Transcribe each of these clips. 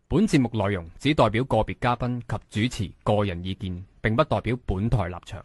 本節目內容只代表個別嘉賓及主持個人意見，並不代表本台立場。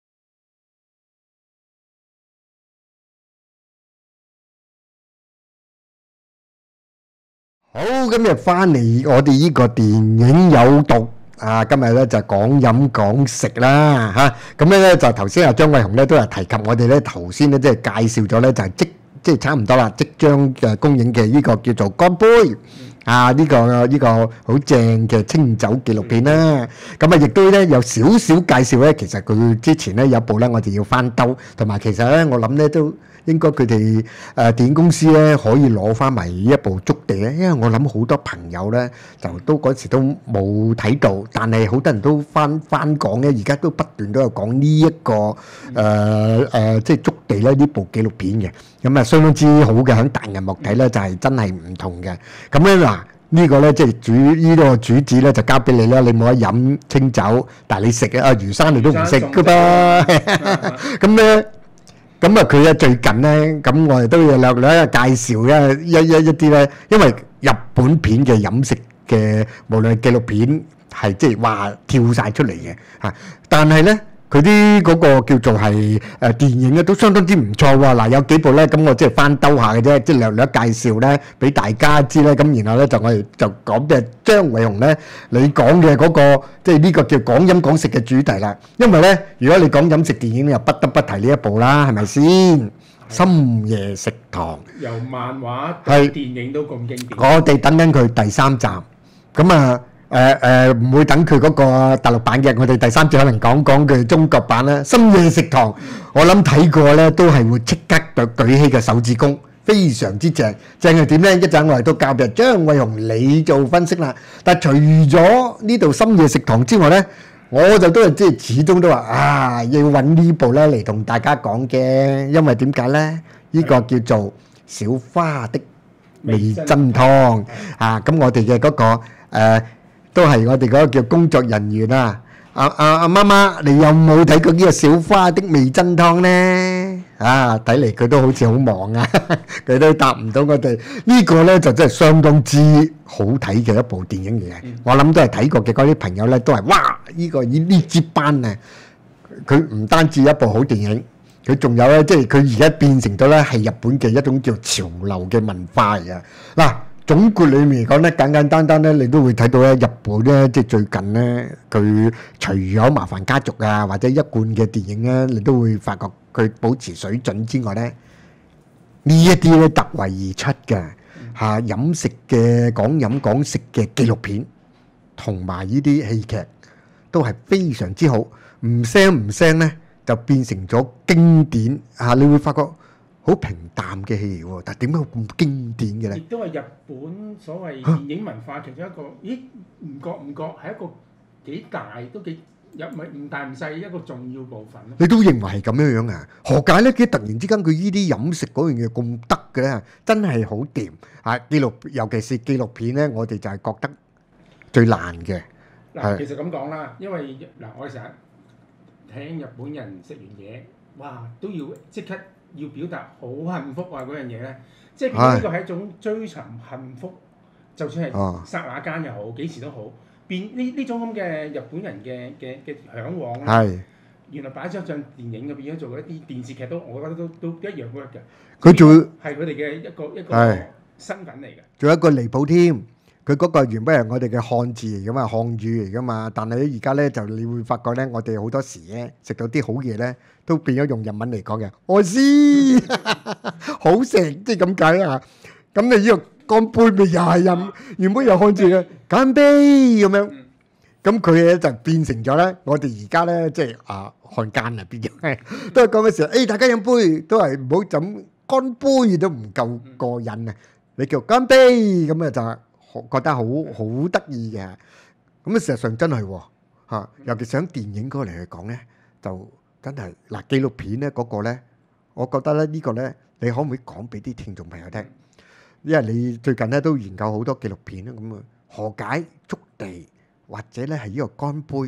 好，今日翻嚟我哋呢個電影有毒啊！今日咧就講飲講食啦嚇，咁咧就頭先阿張偉雄咧都係提及我哋咧頭先咧即係介紹咗咧就係即係差唔多啦，即將嘅公映嘅呢個叫做《乾杯》啊，呢個好正嘅清酒紀錄片啦。咁啊，亦都咧有少少介紹咧，其實佢之前咧有一部咧我哋要翻兜，同埋其實咧我諗咧都。應該佢哋電影公司咧可以攞翻埋一部築地咧，因為我諗好多朋友咧就都嗰時都冇睇到，但係好多人都翻講咧，而家都不斷都有講呢一個即係築地咧呢部紀錄片嘅，咁啊相當之好嘅，喺大銀幕睇咧就係真係唔同嘅。咁咧嗱呢個咧即係呢個主旨咧就交俾你啦，你冇得飲清酒，但係你食啊魚生你都唔食噶噃，咁咧。咁啊，佢咧最近咧，咁我哋都要略略介紹一啲咧，因為日本片嘅飲食嘅，無論係紀錄片係即係話跳晒出嚟嘅嚇，但係咧佢啲嗰個叫做係電影咧都相當之唔錯喎。嗱，有幾部咧，咁我即係翻兜下嘅啫，即係略略介紹咧俾大家知咧。咁然後咧就我哋就講嘅張偉雄咧，你講嘅嗰個即係呢個叫講飲講食嘅主題啦。因為咧，如果你講飲食電影，又不得不提呢一部啦，係咪先？深夜食堂由漫畫到電影都咁經典。 我哋等緊佢第三集，咁啊。唔會等佢嗰個大陸版嘅，我哋第三節可能講佢中國版啦。深夜食堂，我諗睇過咧，都係會即刻舉起個手指公，非常之正。正係點咧？一陣我哋都交俾張偉雄你做分析啦。但係除咗呢度深夜食堂之外咧，我就都係即係始終都話啊，要揾呢部咧嚟同大家講嘅，因為點解咧？呢個叫做小花的味噌湯啊！咁我哋嘅嗰個都係我哋嗰個叫工作人員啊！阿媽媽，你有冇睇過呢個小花的味噌湯呢？啊，睇嚟佢都好似好忙啊，佢都答唔到我哋。呢個呢就真係相當之好睇嘅一部電影嚟嘅。我諗都係睇過嘅嗰啲朋友呢，都係哇！呢支班啊，佢唔單止一部好電影，佢仲有呢，即係佢而家變成咗呢係日本嘅一種叫潮流嘅文化嚟嘅嗱。總括裏面嚟講咧，簡簡單單咧，你都會睇到咧，日本咧，即係最近咧，佢除咗麻煩家族啊，或者一貫嘅電影咧，你都會發覺佢保持水準之外咧，呢一啲咧突圍而出嘅嚇飲食嘅講飲講食嘅紀錄片，同埋呢啲戲劇都係非常之好，唔聲咧就變成咗經典嚇，你會發覺。好平淡嘅戲嚟喎，但係點解咁經典嘅咧？ 亦都係日本所謂電影文化其中一個，咦？唔覺係一個幾大都幾唔大唔細一個重要部分咯。 你都認為係咁樣樣啊？何解咧？突然之間佢呢啲飲食嗰樣嘢咁得嘅咧？真係好掂啊！尤其是紀錄片咧，我哋就係覺得最難嘅。 嗱，其實咁講啦，因為嗱，我哋成日聽日本人食完嘢，哇，都要即刻。要表達好幸福啊嗰樣嘢咧，即係呢個係一種追尋幸福，就算係剎那間又好，幾時都好，變呢種咁嘅日本人嘅嚮往咧，原來擺咗上電影入邊，做一啲電視劇都，我覺得都一樣 work 嘅。 佢做係佢哋嘅一個身份嚟嘅。 仲有一個離譜添。佢嗰個原本係我哋嘅漢字嚟噶嘛，漢語嚟噶嘛，但係咧而家咧就你會發覺咧，我哋好多時咧食到啲好嘢咧，都變咗用日文嚟講嘅，愛斯好食，即係咁解啊！咁你呢個乾杯咪又係飲，原本有漢字嘅乾杯咁樣，咁佢咧就變成咗咧，我哋而家咧即係漢奸啊變咗，都係講嘅時候，誒大家飲杯都係唔好飲乾杯都唔夠過癮啊！你叫乾杯咁啊就。覺得好得意嘅，咁啊事實上真係喎嚇，尤其想電影嗰嚟去講咧，就真係嗱紀錄片咧嗰個咧，我覺得咧呢個咧，你可唔可以講俾啲聽眾朋友聽？因為你最近咧都研究好多紀錄片啦，咁啊何解築地或者咧係呢個乾杯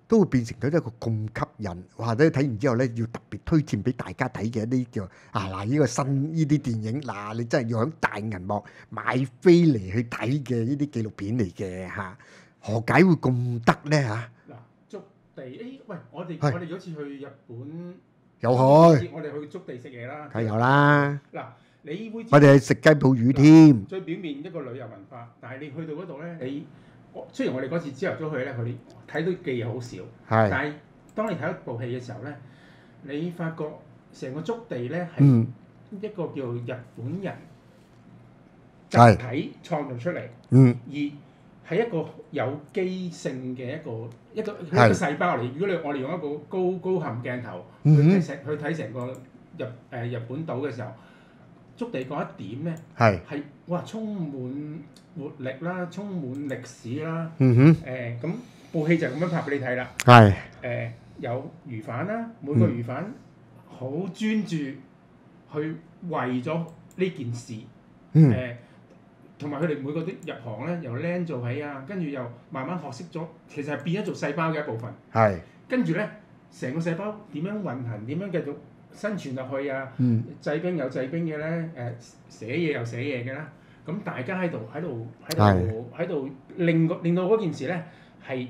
都會變成咗一個咁吸引，或者睇完之後咧要特別推薦俾大家睇嘅一啲叫嗱呢個新呢啲電影嗱，你真係要喺大銀幕買飛嚟去睇嘅呢啲紀錄片嚟嘅嚇，何解會咁得咧嚇？ 嗱，築地喂，我哋係嗰次去日本， 有去， 我哋去築地食嘢啦。 梗係有啦， 嗱，你會知我哋係食雞泡魚添， 最表面一個旅遊文化，但係你去到嗰度咧，雖然我哋嗰次朝頭早去咧，佢哋睇到嘅嘢好少， 係但係當你睇一部戲嘅時候咧，你發覺成個築地咧係嗯一個叫日本人係集體創造出嚟， 嗯而係一個有機性嘅一個係細胞嚟。如果我哋用一個高含鏡頭去嗯睇成個日本島嘅時候，築地嗰一點咧係係哇充滿活力啦，充滿歷史啦。 嗯咁部戲就咁樣拍俾你睇啦。 係有魚販啦，每個魚販好專注去為咗呢件事。同埋佢哋每個都入行咧，由僆做起啊，跟住又慢慢學識咗，其實係變咗做細胞嘅一部分。 係跟住咧，成個細胞點樣運行，點樣繼續生存落去啊？製冰有製冰嘅咧，寫嘢有寫嘢嘅啦。咁大家喺度令到嗰件事咧係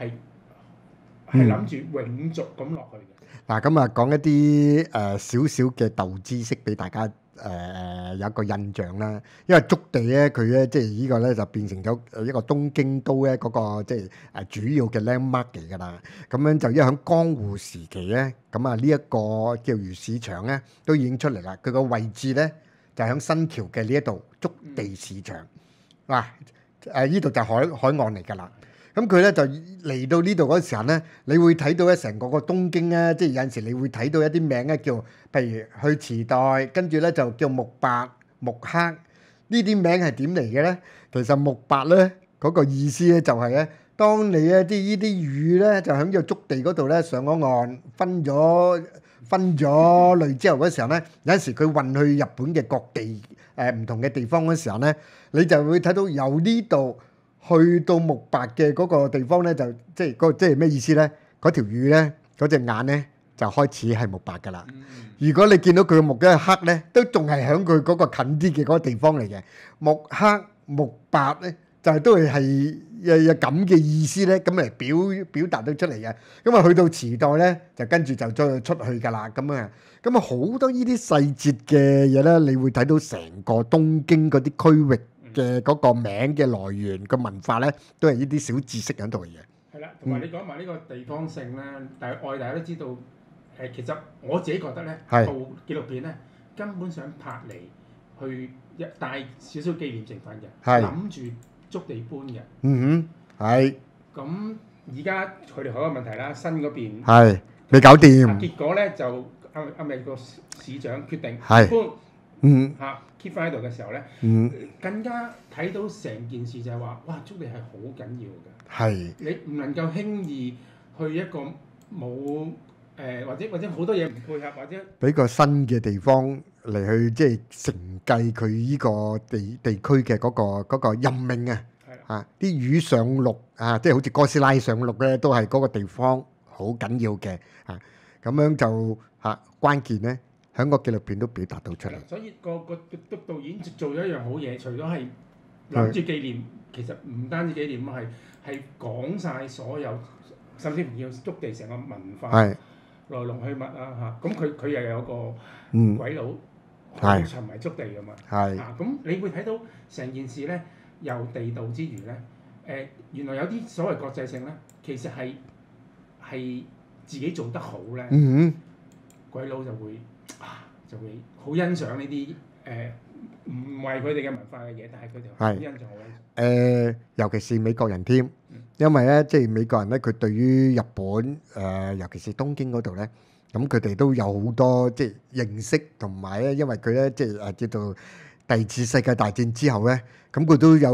諗住永續咁落去嘅。 嗱，咁啊講一啲少少嘅豆知識俾大家有一個印象啦。因為築地咧，佢咧即係呢個咧就變成咗一個東京都咧嗰個即係主要嘅 landmark 嚟㗎啦。咁樣就因為喺江戶時期咧，咁啊呢一個叫魚市場咧都已經出嚟啦。佢個位置咧就喺新橋嘅呢一度築地市場。嗱呢度就海岸嚟㗎啦。咁佢咧就嚟到呢度嗰時候咧，你會睇到咧成個東京咧，即係有陣時你會睇到一啲名咧叫，譬如去池袋，跟住咧就叫木白、木黑，呢啲名係點嚟嘅咧？其實木白咧嗰個意思咧就係咧，當你呢啲魚咧就喺呢個築地嗰度咧上咗岸，分咗類之後嗰時候咧，有陣時佢運去日本嘅各地唔同嘅地方嗰時候咧，你就會睇到由呢度去到木白嘅嗰個地方咧，就即係咩意思咧？嗰條魚咧，嗰隻眼咧就開始係木白噶啦。如果你見到佢嘅木嘅黑咧，都仲係喺佢嗰個近啲嘅嗰個地方嚟嘅。木黑木白咧，就係都係有咁嘅意思咧，咁嚟表達到出嚟嘅。咁啊，去到池袋咧，就跟住就再出去噶啦。咁啊好多呢啲細節嘅嘢咧，你會睇到成個東京嗰啲區域嘅嗰個名嘅來源個文化咧，都係呢啲小知識喺度嘅嘢。 係啦，同埋你講埋呢個地方性啦，但係大家都知道，其實我自己覺得咧，部紀錄片咧根本想拍嚟去帶少少紀念成分嘅，諗住築地搬嘅。 係。 咁而家佢哋好多問題啦，新嗰邊係未搞掂。 結果咧就啱美個市長決定係搬keep 翻喺度嘅時候咧，更加睇到成件事就係話，哇！築地係好緊要嘅。 係。 你唔能夠輕易去一個冇或者好多嘢唔配合，或者俾個新嘅地方嚟去即係承繼佢呢個地區嘅嗰個任命啊！啲魚上陸啊，即係好似哥斯拉上陸咧，都係嗰個地方好緊要嘅啊！咁樣就關鍵咧，喺個紀錄片都表達到出嚟。 所以個導演做咗一樣好嘢，除咗係諗住紀念，其實唔單止紀念啊，係講晒所有，甚至乎要築地成個文化來龍去脈啊嚇。咁佢又有個鬼佬好沉迷築地噶嘛。咁你會睇到成件事咧，又地道之餘咧，原來有啲所謂國際性咧，其實係自己做得好咧，鬼佬就會好欣賞呢啲唔為佢哋嘅文化嘅嘢，但係佢哋好欣賞好欣賞。 尤其是美國人添，因為咧即係美國人咧，佢對於日本尤其是東京嗰度咧，咁佢哋都有好多即係認識，同埋咧，因為佢咧即係叫做第二次世界大戰之後咧，咁佢都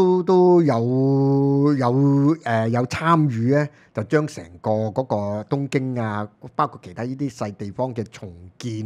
有參與咧，就將成個嗰個東京啊，包括其他呢啲細地方嘅重建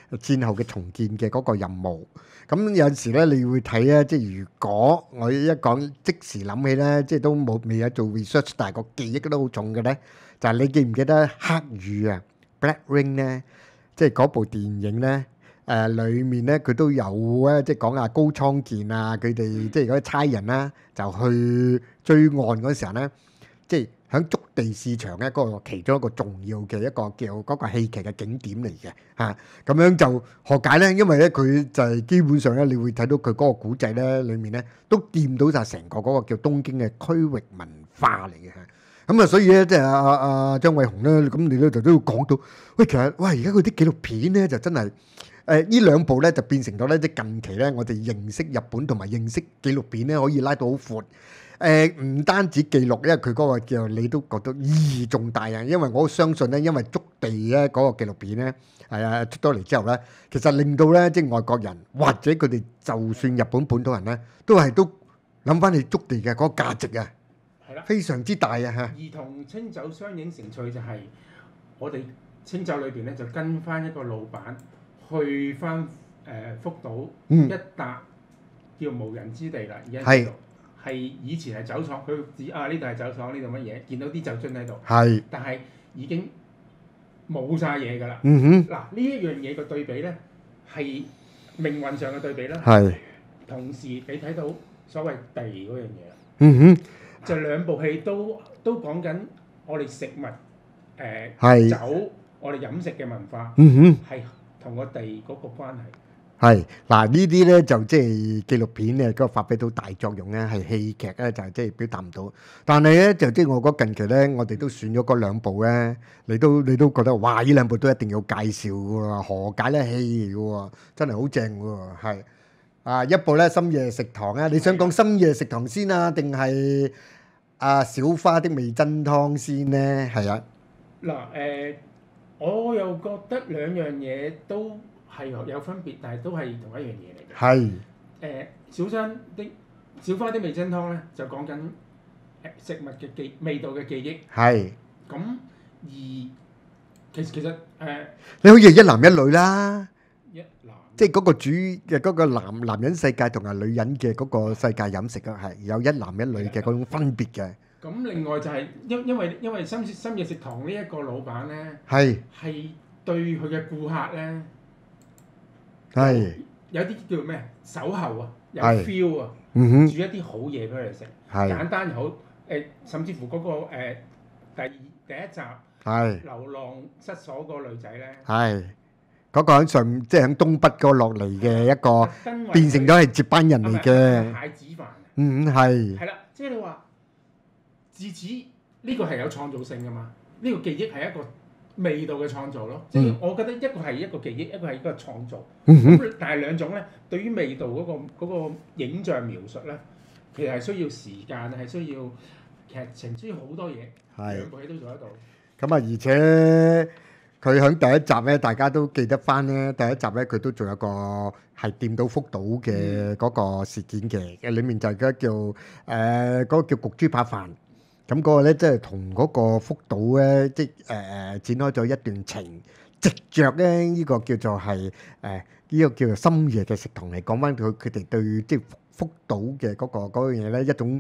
戰後嘅重建嘅嗰個任務。咁有時咧，你會睇咧，即係如果我一講即時諗起咧，即係都未有做 research，但係個記憶都好重嘅咧，就係你記唔記得黑雨啊 Black Rain 咧？即係嗰部電影咧，裡面咧佢都有啊，即係講下高倉健啊，佢哋即係嗰啲差人啦，就去追案嗰時候咧，即係喺築地市場咧嗰個其中一個重要嘅一個叫嗰個戲劇嘅景點嚟嘅嚇。咁樣就何解咧？因為咧佢就係基本上咧，你會睇到佢嗰個古仔咧，裡面咧都掂到晒成個嗰個叫東京嘅區域文化嚟嘅嚇。咁啊，所以咧，即係阿張偉雄咧，咁你咧就都要講到，喂，其實喂，而家嗰啲紀錄片咧就真係，呢兩部咧就變成咗咧，即係近期咧，我哋認識日本同埋認識紀錄片咧，可以拉到好闊。唔單止記錄，因為佢嗰個叫你都覺得意義重大啊！因為我相信咧，因為築地咧嗰個紀錄片咧，係啊出咗嚟之後咧，其實令到咧即係外國人或者佢哋就算日本本土人咧，都諗翻起築地嘅嗰個價值啊！非常之大啊！嚇， 而同清酒相映成趣就係我哋清酒裏邊咧，就跟翻一個老闆去翻福島一笪叫無人之地啦，而家呢度係以前係酒廠，佢指啊呢度係酒廠，呢度乜嘢，見到啲酒樽喺度， 係， 但係已經冇晒嘢㗎啦。嗱呢一樣嘢個對比咧係命運上嘅對比啦， 係， 同時你睇到所謂地嗰樣嘢啦。就兩部戲都講緊我哋食物、酒，我哋飲食嘅文化，係同個地嗰個關係。 係嗱，呢啲咧就即係紀錄片咧，嗰個發揮到大作用咧，係戲劇咧就係即係表達唔到。但係咧就即係我覺得近期咧，我哋都選咗嗰兩部咧，你都覺得哇！呢兩部都一定要介紹㗎喎，何解咧戲嚟㗎喎，真係好正㗎喎，係啊一部咧深夜食堂啊，你想講深夜食堂先啊，定係？小花的味噌湯先咧，係啊。嗱我又覺得兩樣嘢都係有分別，但係都係同一樣嘢嚟嘅。 係。 小花的味噌湯咧，就講緊食物嘅味道嘅記憶。 係。 咁而其實你好似一男一女啦。即係嗰個主嘅嗰個男人世界同埋女人嘅嗰個世界飲食啊，係有一男一女嘅嗰種分別嘅。 咁另外就係因為深夜食堂呢一個老闆咧，係對佢嘅顧客咧，係有啲叫咩守候啊，有 feel 啊，煮一啲好嘢俾佢哋食，簡單又好甚至乎嗰個第一集流浪失所個女仔咧。嗰個喺上，即係喺東北嗰落嚟嘅一個，變成咗係接班人嚟嘅。蟹子飯。係。係啦，即係你話，自此呢個係有創造性噶嘛？呢個記憶係一個味道嘅創造咯。即係我覺得一個係一個記憶，一個係一個創造。但係兩種咧，對於味道嗰個影像描述咧，其實係需要時間，係需要劇情，需要好多嘢。兩部戲都做得到。咁啊， 而且。佢喺第一集咧，大家都記得翻咧。第一集咧，佢都仲有個係掂到福島嘅嗰個事件嘅，裡面就係嗰叫嗰個叫焗豬扒飯。咁嗰個咧，即係同嗰個福島咧，即係展開咗一段情，藉著咧呢個叫做係呢個叫做深夜嘅食堂嚟講翻佢哋對即係福島嘅嗰樣嘢咧，一種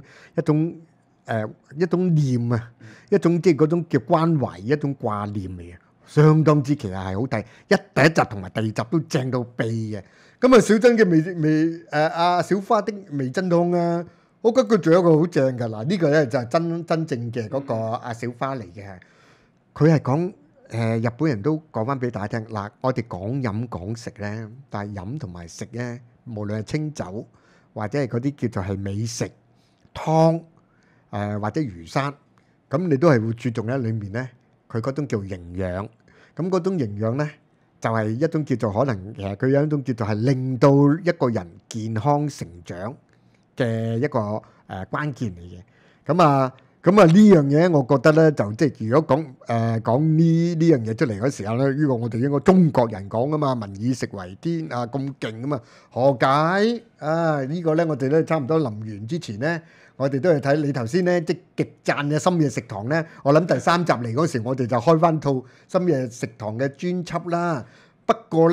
念啊，一種即係嗰種叫關懷，一種掛念嚟嘅。相當之其實係好睇，第一集同埋第二集都正到痹嘅。咁啊，小珍嘅小花的味噌湯啊，我覺得佢仲有一個好正㗎。嗱，呢個咧就係真正嘅嗰個阿小花嚟嘅。佢係講日本人都講翻俾大家聽嗱，我哋講飲講食咧，但係飲同埋食咧，無論係清酒或者係嗰啲叫做係美食湯或者魚生，咁你都係會注重喺裡面咧。佢嗰種叫營養，咁嗰種營養咧就係一種叫做可能其實佢有一種叫做係令到一個人健康成長嘅一個關鍵嚟嘅。咁啊呢樣嘢，我覺得咧就即係如果講呢樣嘢出嚟嗰時候咧，呢個我哋應該中國人講啊嘛，民以食為天啊，咁勁啊嘛，何解啊？呢個咧我哋咧差唔多臨完之前咧。我哋都係睇你頭先咧，即係極讚嘅深夜食堂咧。我諗第三集嚟嗰時，我哋就開翻套深夜食堂嘅專輯啦。不過咧，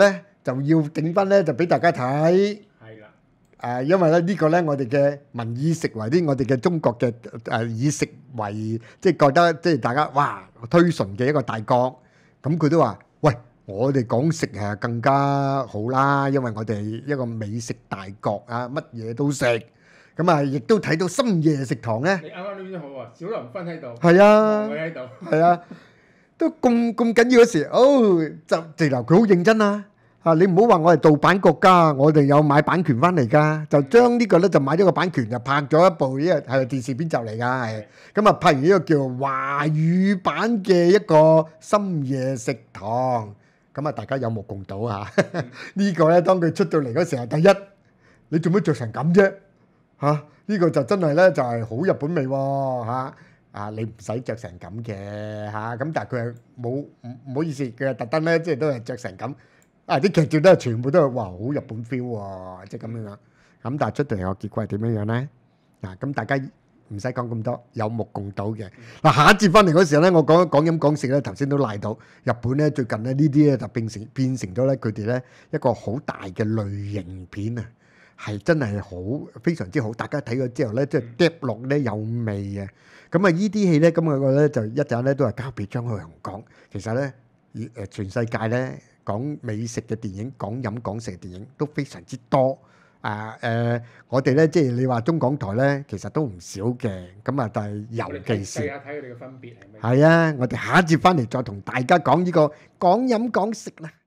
就要整翻咧，就俾大家睇。 係啦， 因為咧呢個咧，我哋嘅民以食為啲，我哋嘅中國嘅以食為，即係覺得即係大家哇推崇嘅一個大國。咁佢都話：喂，我哋講食係更加好啦，因為我哋一個美食大國啊，乜嘢都食。咁啊，亦都睇到深夜食堂咧。 你啱啱呢邊好啊，小林芬喺度， 係啊， 我喺度， 係啊，都咁緊要嘅事，就直頭佢好認真啊！你唔好話我係盜版國家，我哋有買版權翻嚟㗎，就將呢個咧就買咗個版權，就拍咗一部呢個係電視片集嚟㗎，係咁啊，拍完呢個叫華語版嘅一個深夜食堂，咁啊大家有目共睹啊！呢個咧當佢出到嚟嗰時候，第一你做乜着成咁啫？呢個就真係咧就係好日本味喎。你唔使着成咁嘅咁但係佢係冇唔好意思，佢係特登咧，即係都係着成咁。啲劇照都係全部都係哇好日本 feel 喎，即係咁樣。咁但係出到嚟個結果係點樣樣咧？咁大家唔使講咁多，有目共睹嘅。下一節翻嚟嗰時候咧，我講飲講食咧，頭先都賴到日本咧，最近咧呢啲咧就變成咗咧佢哋咧一個好大嘅類型片啊！係真係好非常之好，大家睇咗之後咧，即係嗒落咧有味啊！咁啊，呢啲戲咧，咁我咧就一陣咧都係交俾張學良講。其實咧，全世界咧講美食嘅電影、講飲講食嘅電影都非常之多。我哋咧即係你話中港台咧，其實都唔少嘅。咁啊，但係尤其是睇下睇佢哋嘅分別係咩？ 係啊！我哋下一節翻嚟再同大家講呢個講飲講食啦。